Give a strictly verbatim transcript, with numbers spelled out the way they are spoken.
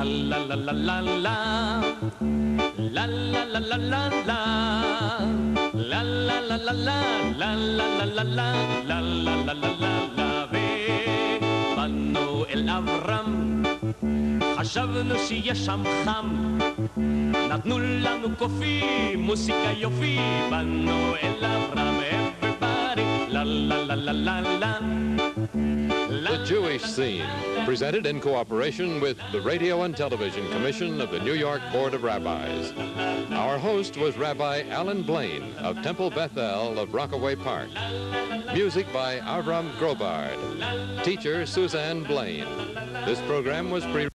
la la la la la, la la la la la la, la la la la la, la la la la la, la la la la la, ובאנו אל אברהם, חשבנו שיש שם חם, נתנו לנו קופי, מוסיקה יופי, באנו אל אברהם, everybody, la la la la la la. The Jewish Scene, presented in cooperation with the Radio and Television Commission of the New York Board of Rabbis. Our host was Rabbi Alan Blaine of Temple Beth El of Rockaway Park. Music by Avram Grobard. Teacher Suzanne Blaine. This program was pre